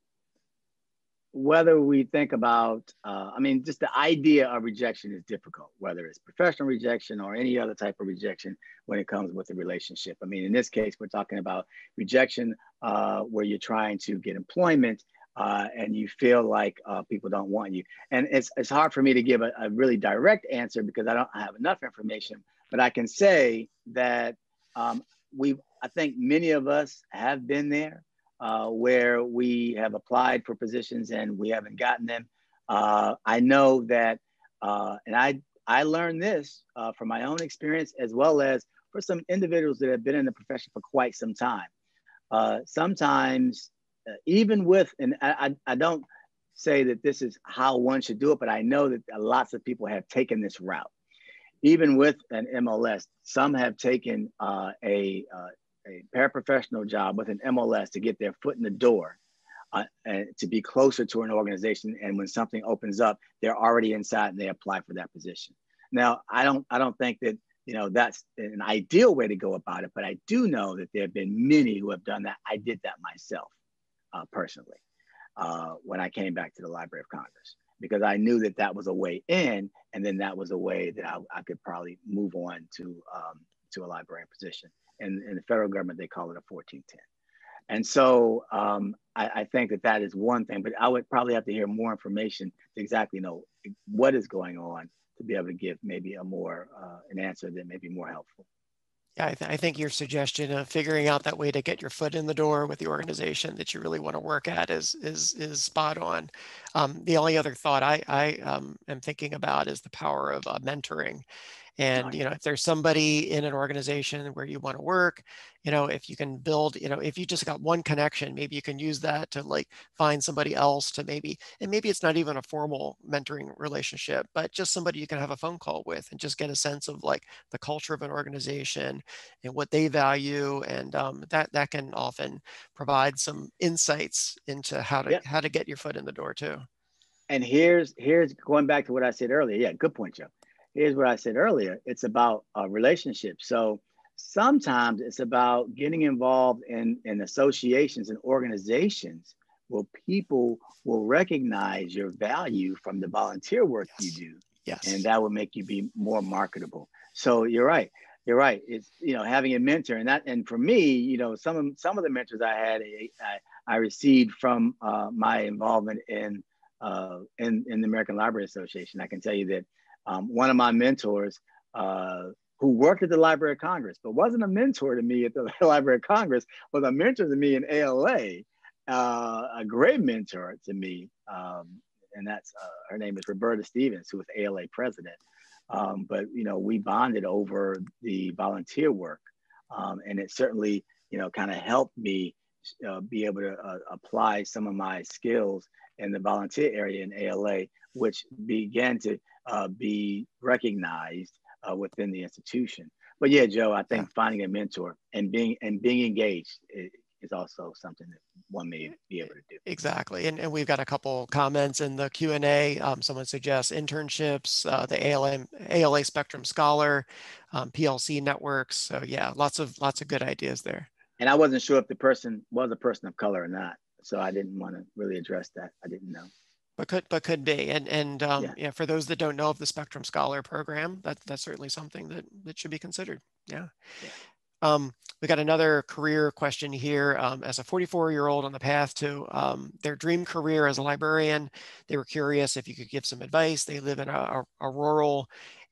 whether we think about, uh, I mean, just the idea of rejection is difficult, whether it's professional rejection or any other type of rejection when it comes with a relationship. I mean, in this case, we're talking about rejection uh, where you're trying to get employment uh, and you feel like uh, people don't want you. And it's, it's hard for me to give a, a really direct answer because I don't have enough information, but I can say that um, we, I think many of us have been there. Uh, where we have applied for positions and we haven't gotten them. Uh, I know that, uh, and I, I learned this uh, from my own experience, as well as for some individuals that have been in the profession for quite some time. Uh, sometimes, uh, even with, and I, I don't say that this is how one should do it, but I know that lots of people have taken this route. Even with an M L S, some have taken uh, a, uh, a paraprofessional job with an M L S to get their foot in the door uh, and to be closer to an organization. And when something opens up, they're already inside and they apply for that position. Now, I don't, I don't think that, you know, that's an ideal way to go about it, but I do know that there have been many who have done that. I did that myself uh, personally uh, when I came back to the Library of Congress, because I knew that that was a way in, and then that was a way that I, I could probably move on to, um, to a librarian position. And in the federal government, they call it a fourteen ten. And so um, I, I think that that is one thing, but I would probably have to hear more information to exactly know what is going on to be able to give maybe a more, uh, an answer that may be more helpful. Yeah, I, th I think your suggestion of figuring out that way to get your foot in the door with the organization that you really want to work at is is is spot on. Um, the only other thought I, I um, am thinking about is the power of uh, mentoring. And, you know, if there's somebody in an organization where you want to work, you know, if you can build, you know, if you just got one connection, maybe you can use that to like find somebody else to maybe, and maybe it's not even a formal mentoring relationship, but just somebody you can have a phone call with and just get a sense of like the culture of an organization and what they value. And um, that, that can often provide some insights into how to, Yeah. how to get your foot in the door too. And here's, here's going back to what I said earlier. Yeah, good point, Joe. Here's what I said earlier. It's about a relationship. So sometimes it's about getting involved in, in associations and organizations where people will recognize your value from the volunteer work Yes. you do. Yes. And that will make you be more marketable. So you're right. You're right. It's, you know, having a mentor, and that, and for me, you know, some of, some of the mentors I had, I, I received from uh, my involvement in, uh, in, in the American Library Association. I can tell you that Um, one of my mentors uh, who worked at the Library of Congress, but wasn't a mentor to me at the Library of Congress, was a mentor to me in A L A, uh, a great mentor to me. Um, and that's, uh, her name is Roberta Stevens, who was A L A president. Um, but, you know, we bonded over the volunteer work. Um, and it certainly, you know, kind of helped me uh, be able to uh, apply some of my skills in the volunteer area in A L A, which began to uh, be recognized uh, within the institution. But yeah, Joe, I think yeah. finding a mentor and being and being engaged is, is also something that one may be able to do. Exactly. And, and we've got a couple comments in the Q and A. Um, someone suggests internships, uh, the A L A, A L A Spectrum Scholar, um, P L C networks. So yeah, lots of lots of good ideas there. And I wasn't sure if the person was a person of color or not. So I didn't want to really address that. I didn't know. But could, but could be. And, and um, yeah. yeah, for those that don't know of the Spectrum Scholar program, that, that's certainly something that, that should be considered. Yeah. yeah. Um, we got another career question here. Um, as a forty-four year old on the path to um, their dream career as a librarian, they were curious if you could give some advice. They live in a, a, a rural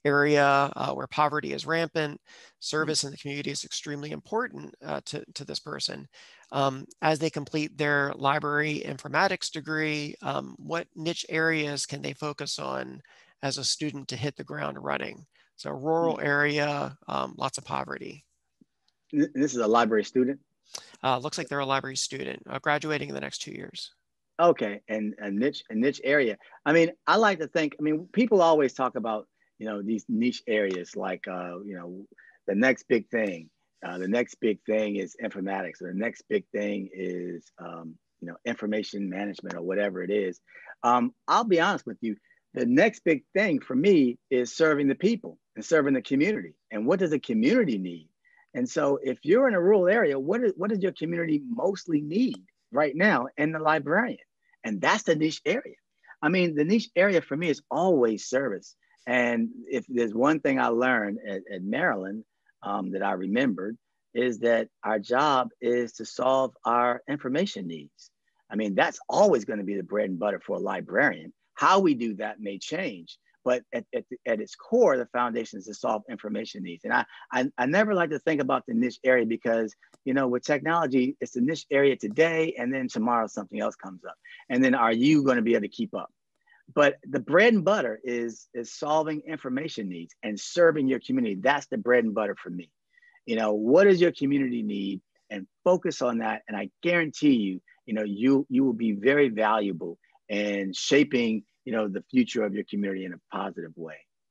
area uh, where poverty is rampant. Service in the community is extremely important uh, to, to this person. Um, as they complete their library informatics degree, um, what niche areas can they focus on as a student to hit the ground running? So rural area, um, lots of poverty. This is a library student? Uh, looks like they're a library student, uh, graduating in the next two years. Okay, and a niche, a niche area. I mean, I like to think, I mean, people always talk about, you know, these niche areas like, uh, you know, the next big thing. Uh, the next big thing is informatics, or the next big thing is, um, you know, information management or whatever it is. Um, I'll be honest with you. The next big thing for me is serving the people and serving the community. And what does the community need? And so if you're in a rural area, what, is, what does your community mostly need right now? And the librarian. And that's the niche area. I mean, the niche area for me is always service. And if there's one thing I learned at, at Maryland um, that I remembered, is that our job is to solve our information needs. I mean, that's always going to be the bread and butter for a librarian. How we do that may change, but at, at, at its core, the foundation is to solve information needs. And I, I, I never like to think about the niche area because, you know, with technology, it's a niche area today, and then tomorrow something else comes up. And then are you going to be able to keep up? But the bread and butter is, is solving information needs and serving your community. That's the bread and butter for me. You know, what does your community need? And focus on that. And I guarantee you, you know, you, you will be very valuable in shaping, you know, the future of your community in a positive way.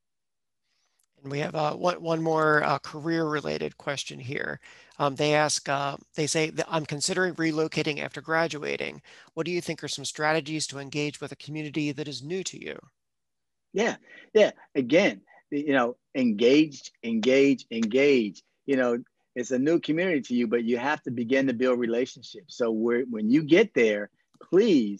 And we have uh, one, one more uh, career-related question here. Um, they ask, uh, they say, that I'm considering relocating after graduating. What do you think are some strategies to engage with a community that is new to you? Yeah, yeah. Again, you know, engaged, engage, engage. You know, it's a new community to you, but you have to begin to build relationships. So we're, when you get there, please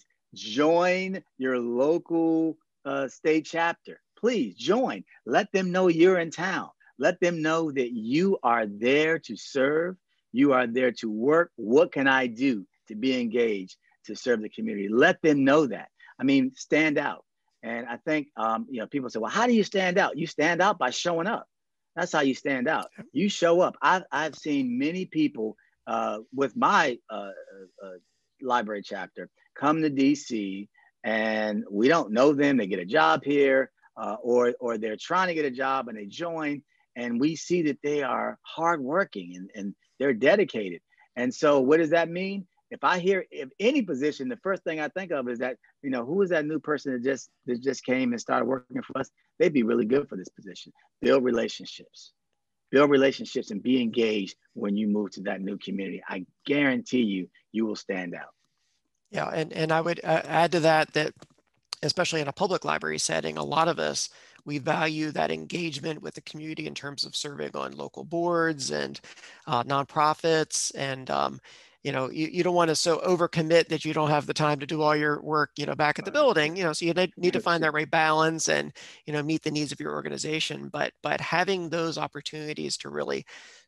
join your local uh, state chapter. Please join. Let them know you're in town. Let them know that you are there to serve. You are there to work. What can I do to be engaged to serve the community? Let them know that. I mean, stand out. And I think, um, you know, people say, well, how do you stand out? You stand out by showing up. That's how you stand out. You show up. I've, I've seen many people uh, with my uh, uh, library chapter come to D C, and we don't know them. They get a job here, uh, or, or they're trying to get a job and they join, and we see that they are hardworking and, and they're dedicated. And so what does that mean? If I hear if any position, the first thing I think of is that, you know, who is that new person that just that just came and started working for us? They'd be really good for this position. Build relationships, build relationships, and be engaged when you move to that new community. I guarantee you, you will stand out. Yeah, and and I would uh, add to that that, especially in a public library setting, a lot of us, we value that engagement with the community in terms of serving on local boards and uh, nonprofits. And, um, you know, you, you don't want to so overcommit that you don't have the time to do all your work, you know, back at the building, you know, so you need to find that right balance and, you know, meet the needs of your organization. But, but having those opportunities to really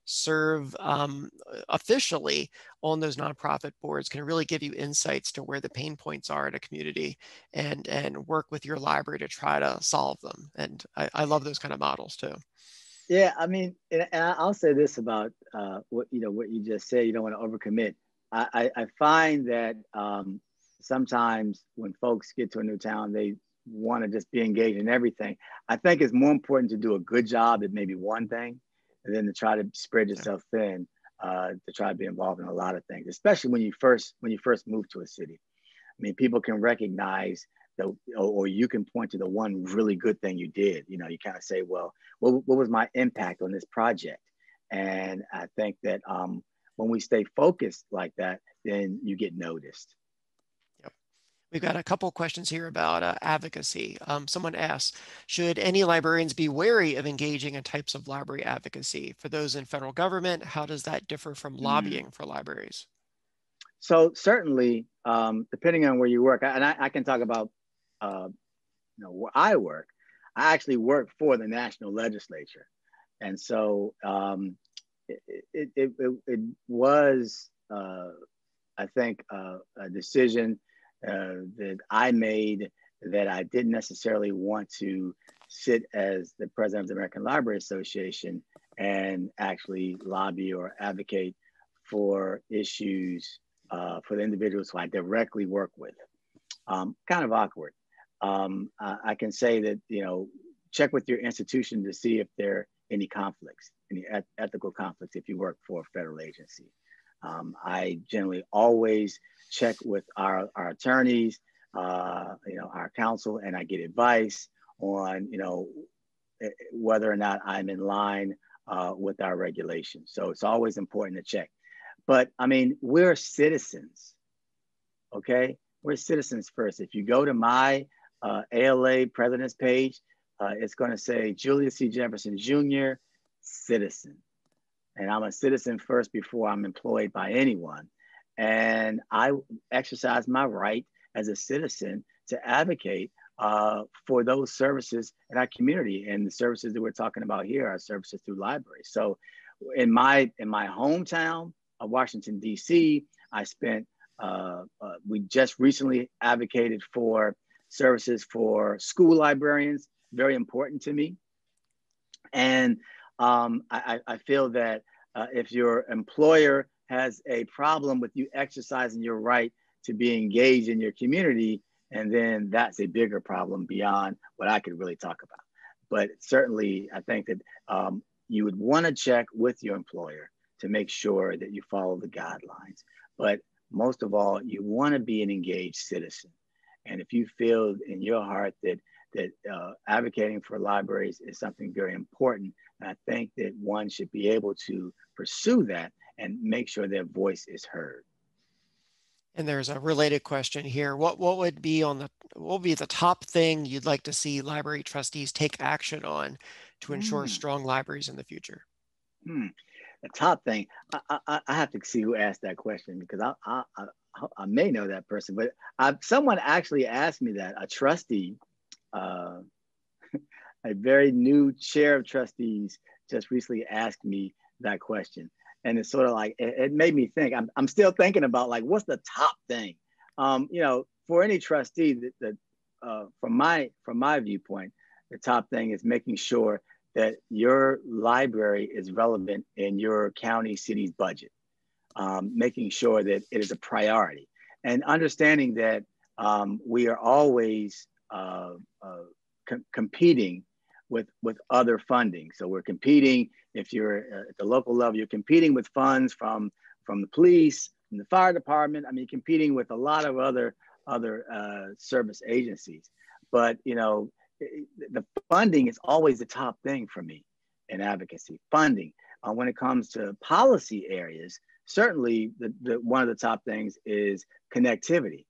serve um, officially on those nonprofit boards can really give you insights to where the pain points are in a community, and and work with your library to try to solve them. And I, I love those kind of models too. Yeah, I mean, and I'll say this about uh, what you know what you just said. You don't want to overcommit. I, I, I find that um, sometimes when folks get to a new town, they want to just be engaged in everything. I think it's more important to do a good job at maybe one thing, and then to try to spread yourself thin, uh, to try to be involved in a lot of things, especially when you first when you first move to a city. I mean, people can recognize the, or, or you can point to the one really good thing you did. You know, you kind of say, well, what, what was my impact on this project? And I think that um, when we stay focused like that, then you get noticed. Yep. We've got a couple questions here about uh, advocacy. Um, someone asks, should any librarians be wary of engaging in types of library advocacy? For those in federal government, how does that differ from lobbying mm. for libraries? So certainly, um, depending on where you work, and I, I can talk about, uh, you know, where I work. I actually work for the national legislature, and so um, it, it, it, it, it was, uh, I think, uh, a decision uh, that I made that I didn't necessarily want to sit as the president of the American Library Association and actually lobby or advocate for issues uh, for the individuals who I directly work with. Um, kind of awkward. Um, I, I can say that, you know, check with your institution to see if there are any conflicts, any eth ethical conflicts if you work for a federal agency. Um, I generally always check with our, our attorneys, uh, you know, our counsel, and I get advice on, you know, whether or not I'm in line uh, with our regulations. So it's always important to check. But I mean, we're citizens, okay? We're citizens first. If you go to my uh, A L A president's page, uh, it's gonna say Julius C. Jefferson Junior, citizen. And I'm a citizen first before I'm employed by anyone. And I exercise my right as a citizen to advocate uh, for those services in our community. And the services that we're talking about here are services through libraries. So in my, in my hometown of Washington, D C, I spent, uh, uh, we just recently advocated for services for school librarians, very important to me. And um, I, I feel that uh, if your employer has a problem with you exercising your right to be engaged in your community, and then that's a bigger problem beyond what I could really talk about. But certainly, I think that um, you would want to check with your employer to make sure that you follow the guidelines. But most of all, you want to be an engaged citizen. And if you feel in your heart that that uh, advocating for libraries is something very important, I think that one should be able to pursue that and make sure their voice is heard. And there's a related question here. What what would be on the what would be the top thing you'd like to see library trustees take action on to ensure Mm. strong libraries in the future? Hmm. The top thing, I, I, I have to see who asked that question, because I, I, I, I may know that person, but I, someone actually asked me that, a trustee, uh, a very new chair of trustees just recently asked me that question. And it's sort of like, it, it made me think, I'm, I'm still thinking about like, what's the top thing? Um, you know, for any trustee, that, that uh, from my from my viewpoint, the top thing is making sure that your library is relevant in your county, city's budget, um, making sure that it is a priority, and understanding that um, we are always uh, uh, com competing with, with other funding. So we're competing, if you're at the local level, you're competing with funds from, from the police, from the fire department. I mean, competing with a lot of other, other uh, service agencies. But, you know, the funding is always the top thing for me in advocacy, funding. Uh, when it comes to policy areas, certainly the, the, one of the top things is connectivity.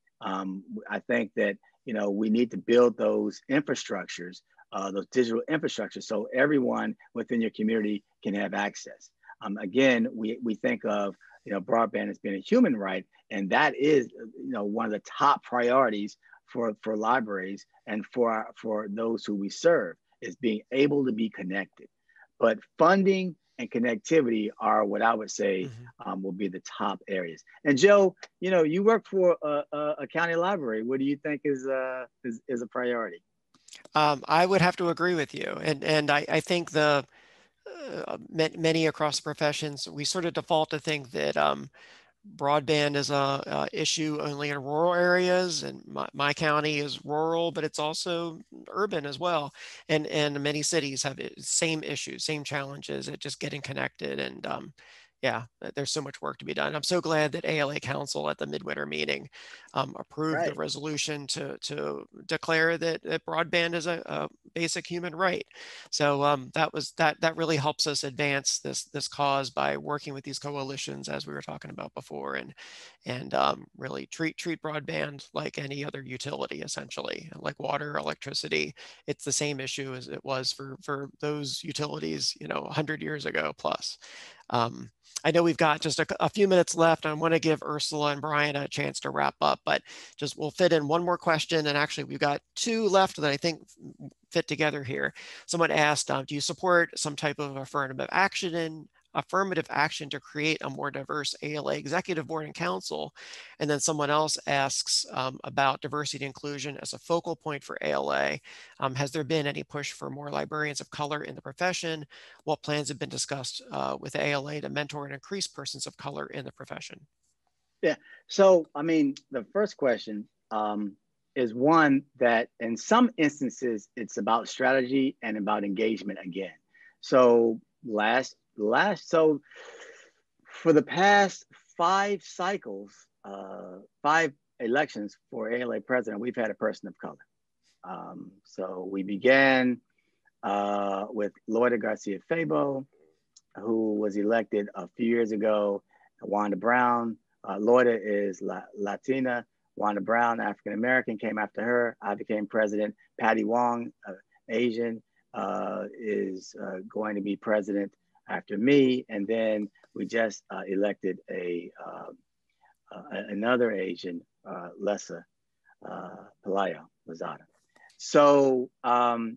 Um, I think that, you know, we need to build those infrastructures, uh, those digital infrastructures, so everyone within your community can have access. Um, again, we, we think of, you know, broadband as being a human right, and that is, you know, one of the top priorities for, for libraries and for, our, for those who we serve, is being able to be connected. But funding and connectivity are what I would say mm-hmm. um, will be the top areas. And Joe, you know, you work for a, a, a county library. What do you think is, uh, is, is a priority? Um, I would have to agree with you. And, and I, I think the uh, many across the professions, we sort of default to think that um, broadband is a, a issue only in rural areas, and my, my county is rural, but it's also urban as well. And, and many cities have the same issues, same challenges at just getting connected. And um, yeah, there's so much work to be done. I'm so glad that A L A Council at the midwinter meeting um, approved right. the resolution to, to declare that, that broadband is a, a basic human right. So um, that was that that really helps us advance this this cause by working with these coalitions, as we were talking about before, and and um, really treat treat broadband like any other utility, essentially, like water, electricity. It's the same issue as it was for for those utilities, you know, one hundred years ago plus. Um, I know we've got just a, a few minutes left. I want to give Ursula and Brian a chance to wrap up, but just we'll fit in one more question. And actually, we've got two left that I think fit together here. Someone asked, um, do you support some type of affirmative action in affirmative action to create a more diverse A L A executive board and council? And then someone else asks um, about diversity and inclusion as a focal point for A L A. Um, has there been any push for more librarians of color in the profession? What plans have been discussed uh, with A L A to mentor and increase persons of color in the profession? Yeah, so I mean, the first question, um, is one that in some instances, it's about strategy and about engagement again. So last, last, so for the past five cycles, uh, five elections for A L A president, we've had a person of color. Um, so we began uh, with Loida Garcia-Fabo, who was elected a few years ago. Wanda Brown, uh, Loida is La Latina. Wanda Brown, African-American, came after her. I became president. Patty Wong, uh, Asian, uh, is uh, going to be president after me. And then we just uh, elected a uh, uh, another Asian, uh, Lessa uh, Pelayo Lozada. So, um,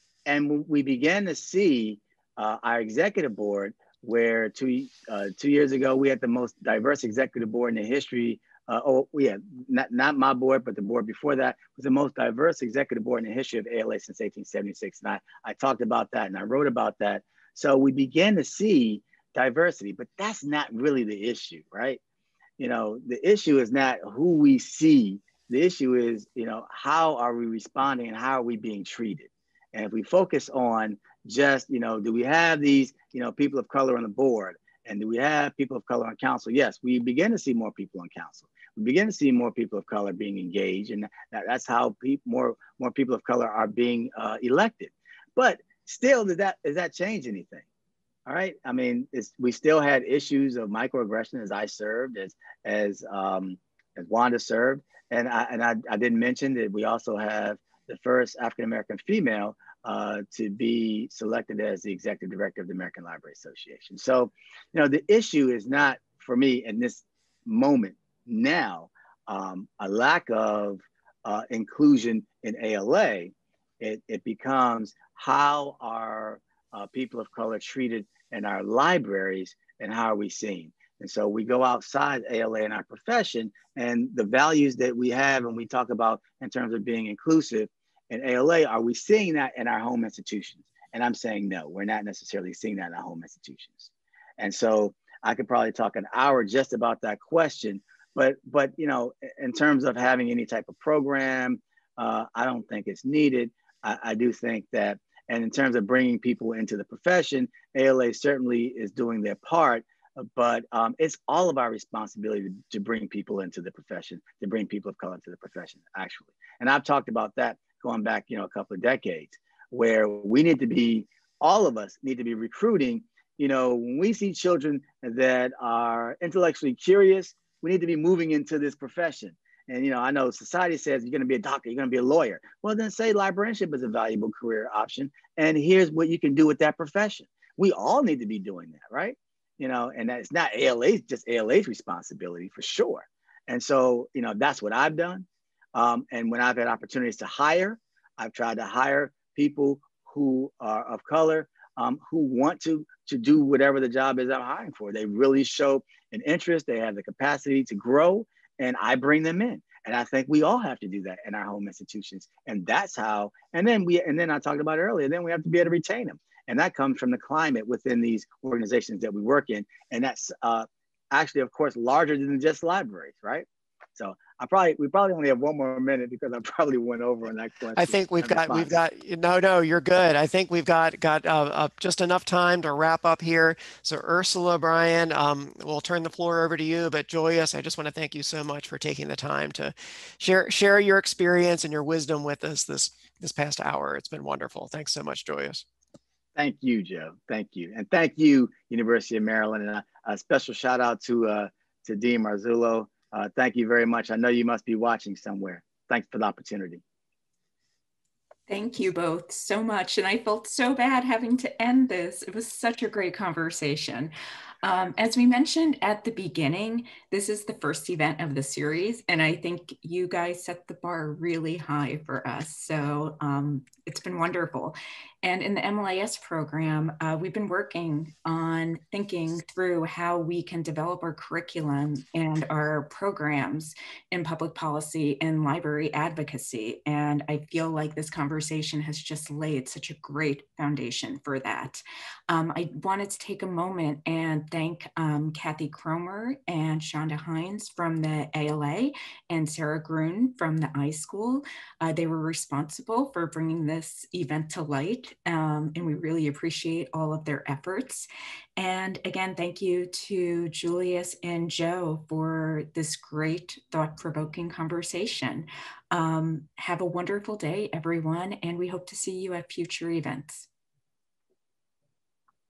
and we began to see uh, our executive board, where two, uh, two years ago, we had the most diverse executive board in the history. Uh, oh, yeah, not, not my board, but the board before that was the most diverse executive board in the history of A L A since eighteen seventy-six. And I, I talked about that and I wrote about that. So we began to see diversity, but that's not really the issue, right? You know, the issue is not who we see. The issue is, you know, how are we responding and how are we being treated? And if we focus on just, you know, do we have these, you know, people of color on the board? And do we have people of color on council? Yes, we begin to see more people on council. We begin to see more people of color being engaged. And that, that's how pe more, more people of color are being uh, elected. But still, does that, does that change anything? All right. I mean, it's, we still had issues of microaggression as I served, as, as, um, as Wanda served. And, I, and I, I didn't mention that we also have the first African-American female uh, to be selected as the executive director of the American Library Association. So, you know, the issue is not, for me in this moment now, um, a lack of uh, inclusion in A L A. It, it becomes how are uh, people of color treated in our libraries and how are we seen? And so we go outside A L A in our profession, and the values that we have and we talk about in terms of being inclusive in A L A, are we seeing that in our home institutions? And I'm saying no, we're not necessarily seeing that in our home institutions. And so I could probably talk an hour just about that question, but, but you know, in terms of having any type of program, uh, I don't think it's needed. I, I do think that, and in terms of bringing people into the profession, A L A certainly is doing their part, but um, it's all of our responsibility to, to bring people into the profession, to bring people of color into the profession, actually. And I've talked about that going back, you know, a couple of decades, where we need to be, all of us need to be recruiting. You know, when we see children that are intellectually curious, we need to be moving into this profession. And, you know, I know society says you're going to be a doctor, you're going to be a lawyer. Well, then say librarianship is a valuable career option. And here's what you can do with that profession. We all need to be doing that, right? You know, and that's not A L A's, just A L A's responsibility for sure. And so, you know, that's what I've done. Um, and when I've had opportunities to hire, I've tried to hire people who are of color, um, who want to, to do whatever the job is I'm hiring for. They really show an interest, they have the capacity to grow, and I bring them in. And I think we all have to do that in our home institutions. And that's how, and then we, and then I talked about earlier, then we have to be able to retain them. And that comes from the climate within these organizations that we work in. And that's uh, actually, of course, larger than just libraries, right? So I probably, we probably only have one more minute because I probably went over on that question. I think we've got, we've got, no, no, you're good. I think we've got, got uh, uh, just enough time to wrap up here. So Ursula, Brian, um, we'll turn the floor over to you, but Julius, I just want to thank you so much for taking the time to share, share your experience and your wisdom with us this, this past hour. It's been wonderful. Thanks so much, Julius. Thank you, Joe. Thank you. And thank you, University of Maryland. And a, a special shout out to, uh, to Dean Marzullo. Uh, thank you very much. I know you must be watching somewhere. Thanks for the opportunity. Thank you both so much. And I felt so bad having to end this. It was such a great conversation. Um, as we mentioned at the beginning, this is the first event of the series, and I think you guys set the bar really high for us. So um, it's been wonderful. And in the M L I S program, uh, we've been working on thinking through how we can develop our curriculum and our programs in public policy and library advocacy. And I feel like this conversation has just laid such a great foundation for that. Um, I wanted to take a moment and thank um, Kathy Cromer and Shonda Hines from the A L A and Sarah Grun from the iSchool. Uh, they were responsible for bringing this event to light, um, and we really appreciate all of their efforts. And again, thank you to Julius and Joe for this great, thought-provoking conversation. Um, have a wonderful day, everyone, and we hope to see you at future events.